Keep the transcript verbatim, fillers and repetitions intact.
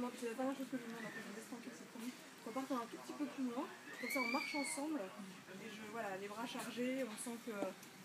demande, c'est la dernière chose que je demande après je me laisse tranquille, c'est promis. Qu'on parte un tout petit peu plus loin, comme ça on marche ensemble, et je, voilà, les bras chargés, on sent que